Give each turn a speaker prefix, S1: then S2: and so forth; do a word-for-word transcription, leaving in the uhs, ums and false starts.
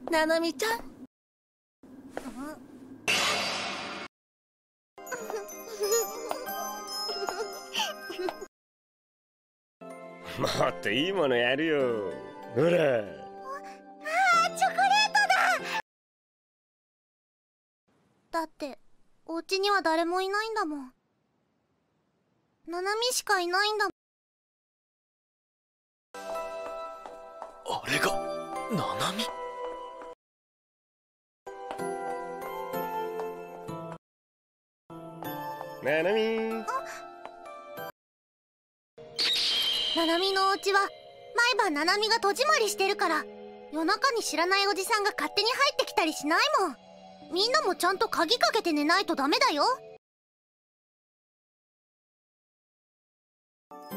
S1: ななみちゃん。
S2: もっといいものやるよ。ほら。ああ、チョコレー
S1: トだ。だってお家には誰もいないんだもん。ななみしかいないんだもん。
S3: あれがななみ。
S2: ななみ。
S1: ななみのお家は毎晩ななみが戸締まりしてるから、夜中に知らないおじさんが勝手に入ってきたりしないもん。みんなもちゃんと鍵かけて寝ないとダメだよ。